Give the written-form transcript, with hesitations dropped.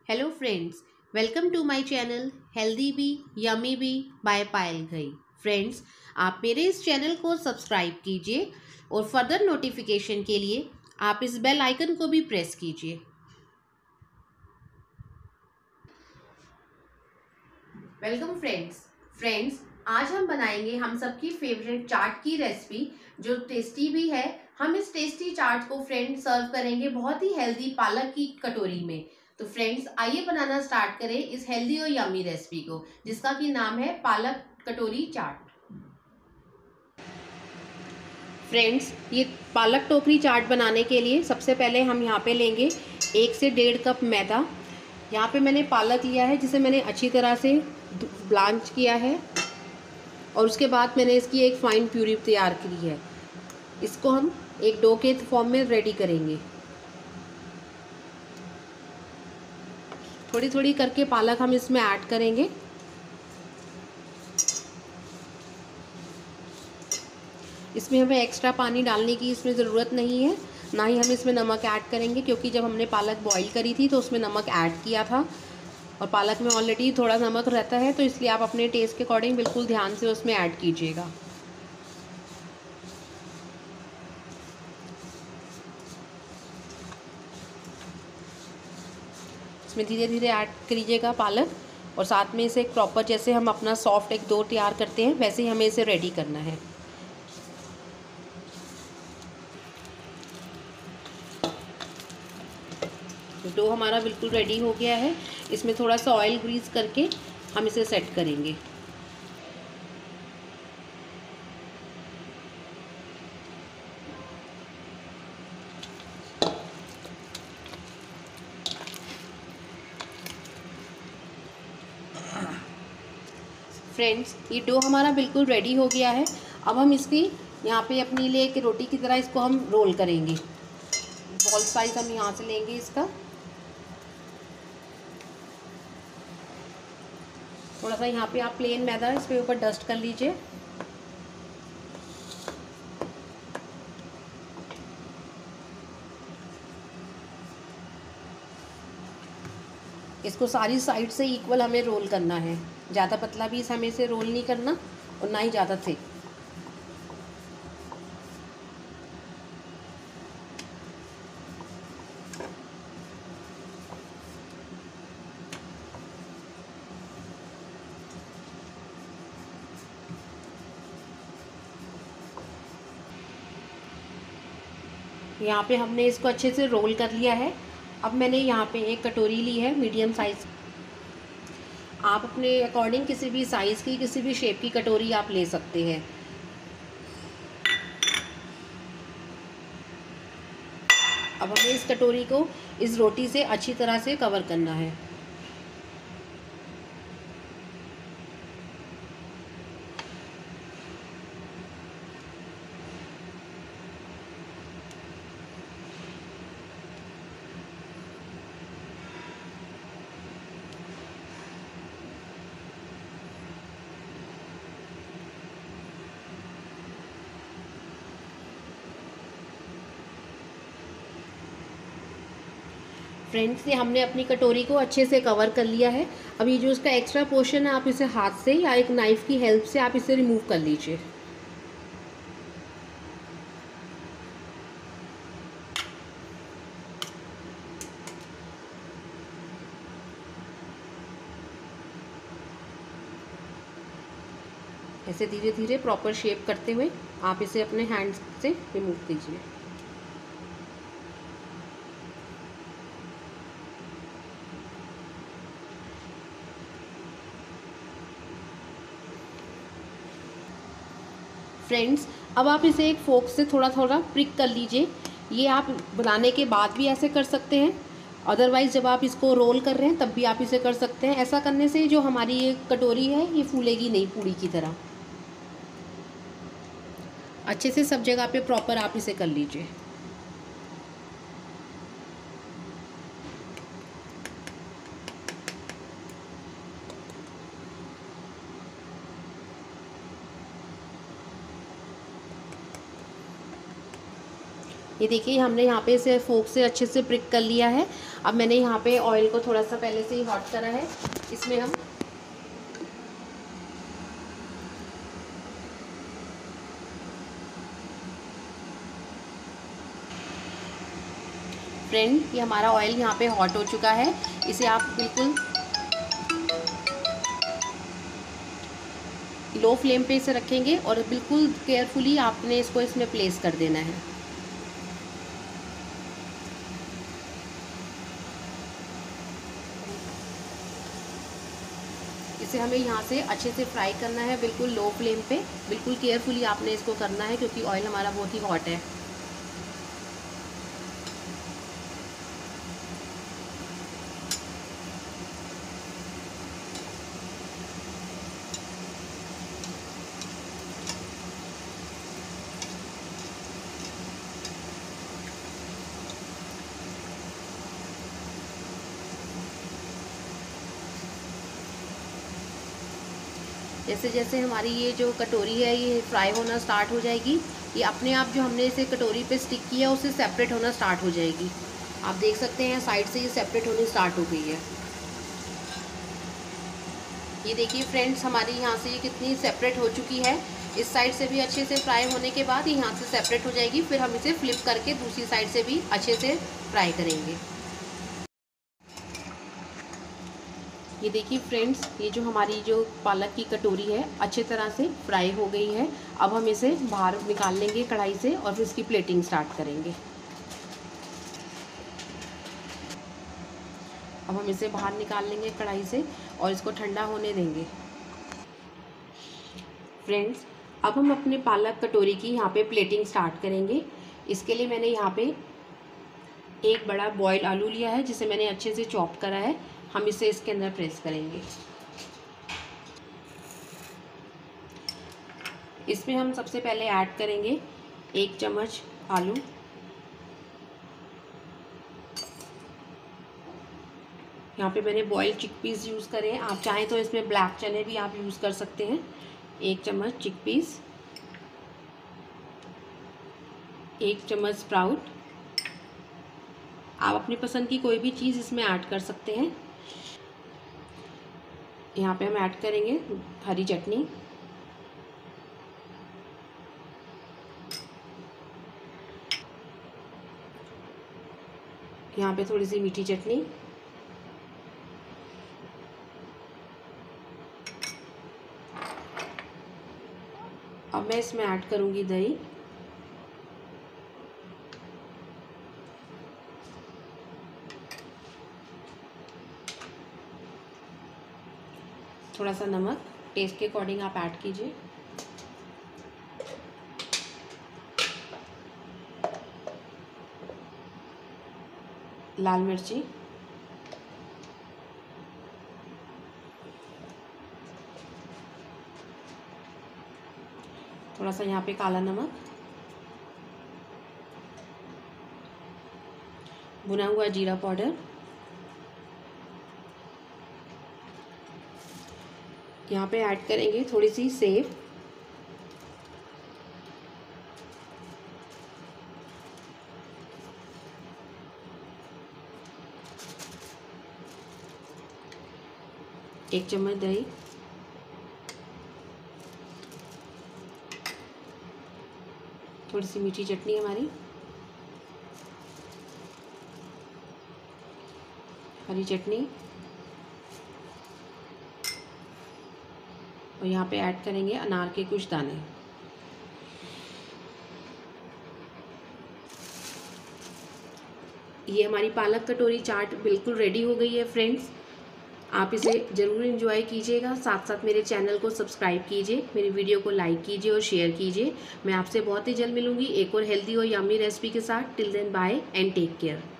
Hello friends, welcome to my channel healthy be yummy be by Payal Ghai. Friends, आप मेरे इस channel को subscribe कीजिए और फर्दर नोटिफिकेशन के लिए आप इस बेल आइकन को भी प्रेस कीजिए। वेलकम फ्रेंड्स, आज हम बनाएंगे हम सबकी फेवरेट चाट की रेसिपी जो टेस्टी भी है। हम इस टेस्टी चाट को फ्रेंड्स सर्व करेंगे बहुत ही हेल्दी पालक की कटोरी में। तो फ्रेंड्स, आइए बनाना स्टार्ट करें इस हेल्दी और यम्मी रेसिपी को, जिसका कि नाम है पालक कटोरी चाट। फ्रेंड्स, ये पालक टोकरी चाट बनाने के लिए सबसे पहले हम यहाँ पे लेंगे 1 से 1.5 कप मैदा। यहाँ पे मैंने पालक लिया है जिसे मैंने अच्छी तरह से ब्लांच किया है और उसके बाद मैंने इसकी एक फाइन प्यूरी तैयार की है। इसको हम एक डो के फॉर्म में रेडी करेंगे। थोड़ी थोड़ी करके पालक हम इसमें ऐड करेंगे। इसमें हमें एक्स्ट्रा पानी डालने की इसमें ज़रूरत नहीं है, ना ही हम इसमें नमक ऐड करेंगे, क्योंकि जब हमने पालक बॉईल करी थी तो उसमें नमक ऐड किया था और पालक में ऑलरेडी थोड़ा नमक रहता है, तो इसलिए आप अपने टेस्ट के अकॉर्डिंग बिल्कुल ध्यान से उसमें ऐड कीजिएगा। इसमें धीरे धीरे ऐड करिएगा पालक, और साथ में इसे एक प्रॉपर, जैसे हम अपना सॉफ्ट एक डो तैयार करते हैं वैसे ही हमें इसे रेडी करना है। डो हमारा बिल्कुल रेडी हो गया है। इसमें थोड़ा सा ऑयल ग्रीस करके हम इसे सेट करेंगे। फ्रेंड्स, ये डो हमारा बिल्कुल रेडी हो गया है। अब हम इसकी यहाँ पे अपनी लिए एक रोटी की तरह इसको हम रोल करेंगे। बॉल साइज हम यहाँ से लेंगे इसका। थोड़ा सा यहाँ पे आप प्लेन मैदा इस पे ऊपर डस्ट कर लीजिए। इसको सारी साइड से इक्वल हमें रोल करना है। ज़्यादा पतला भी हमें इसे रोल नहीं करना और ना ही ज़्यादा थिक। यहाँ पे हमने इसको अच्छे से रोल कर लिया है। अब मैंने यहाँ पे एक कटोरी ली है मीडियम साइज़। आप अपने अकॉर्डिंग किसी भी साइज़ की, किसी भी शेप की कटोरी आप ले सकते हैं। अब हमें इस कटोरी को इस रोटी से अच्छी तरह से कवर करना है। फ्रेंड्स, ये हमने अपनी कटोरी को अच्छे से कवर कर लिया है। अब ये जो इसका एक्स्ट्रा पोर्शन है, आप इसे हाथ से या एक नाइफ़ की हेल्प से आप इसे रिमूव कर लीजिए। ऐसे धीरे धीरे प्रॉपर शेप करते हुए आप इसे अपने हैंड से रिमूव कीजिए। फ्रेंड्स, अब आप इसे एक फोक से थोड़ा थोड़ा प्रिक कर लीजिए। ये आप बनाने के बाद भी ऐसे कर सकते हैं, अदरवाइज़ जब आप इसको रोल कर रहे हैं तब भी आप इसे कर सकते हैं। ऐसा करने से जो हमारी ये कटोरी है ये फूलेगी नहीं पूड़ी की तरह। अच्छे से सब जगह पे प्रॉपर आप इसे कर लीजिए। ये देखिए, हमने यहाँ पे इसे फोक से अच्छे से प्रिक कर लिया है। अब मैंने यहाँ पे ऑयल को थोड़ा सा पहले से ही हॉट करा है। इसमें हम फ्रेंड, ये हमारा ऑयल यहाँ पे हॉट हो चुका है। इसे आप बिल्कुल लो फ्लेम पे इसे रखेंगे और बिल्कुल केयरफुली आपने इसको इसमें प्लेस कर देना है। इसे हमें यहाँ से अच्छे से फ्राई करना है, बिल्कुल लो फ्लेम पे। बिल्कुल केयरफुली आपने इसको करना है क्योंकि ऑयल हमारा बहुत ही हॉट है। जैसे जैसे हमारी ये जो कटोरी है ये फ्राई होना स्टार्ट हो जाएगी, ये अपने आप जो हमने इसे कटोरी पे स्टिक किया उससे सेपरेट होना स्टार्ट हो जाएगी। आप देख सकते हैं साइड से ये सेपरेट होनी स्टार्ट हो गई है। ये देखिए फ्रेंड्स, हमारी यहाँ से ये कितनी सेपरेट हो चुकी है। इस साइड से भी अच्छे से फ्राई होने के बाद ये यहाँ से सेपरेट हो जाएगी। फिर हम इसे फ्लिप करके दूसरी साइड से भी अच्छे से फ्राई करेंगे। ये देखिए फ्रेंड्स, ये जो हमारी जो पालक की कटोरी है अच्छे तरह से फ्राई हो गई है। अब हम इसे बाहर निकाल लेंगे कढ़ाई से और फिर इसकी प्लेटिंग स्टार्ट करेंगे। अब हम इसे बाहर निकाल लेंगे कढ़ाई से और इसको ठंडा होने देंगे। फ्रेंड्स, अब हम अपने पालक कटोरी की यहाँ पे प्लेटिंग स्टार्ट करेंगे। इसके लिए मैंने यहाँ पे एक बड़ा बॉयल आलू लिया है जिसे मैंने अच्छे से चॉप करा है। हम इसे इसके अंदर प्रेस करेंगे। इसमें हम सबसे पहले ऐड करेंगे 1 चम्मच आलू, यहाँ पे मैंने बॉइल्ड चिकपीस यूज़ करे हैं। आप चाहें तो इसमें ब्लैक चने भी आप यूज़ कर सकते हैं। 1 चम्मच चिकपीस, 1 चम्मच स्प्राउट। आप अपनी पसंद की कोई भी चीज़ इसमें ऐड कर सकते हैं। यहाँ पे हम ऐड करेंगे हरी चटनी, यहाँ पे थोड़ी सी मीठी चटनी, अब मैं इसमें ऐड करूँगी दही, थोड़ा सा नमक टेस्ट के अकॉर्डिंग आप ऐड कीजिए, लाल मिर्ची, थोड़ा सा यहाँ पे काला नमक, भुना हुआ जीरा पाउडर, यहाँ पे ऐड करेंगे थोड़ी सी सेव, एक चम्मच दही, थोड़ी सी मीठी चटनी हमारी, हरी चटनी, और यहाँ पे ऐड करेंगे अनार के कुछ दाने। ये हमारी पालक कटोरी चाट बिल्कुल रेडी हो गई है फ्रेंड्स। आप इसे ज़रूर एंजॉय कीजिएगा, साथ साथ मेरे चैनल को सब्सक्राइब कीजिए, मेरी वीडियो को लाइक कीजिए और शेयर कीजिए। मैं आपसे बहुत ही जल्द मिलूंगी एक और हेल्दी और यम्मी रेसिपी के साथ। Till then bye and take care.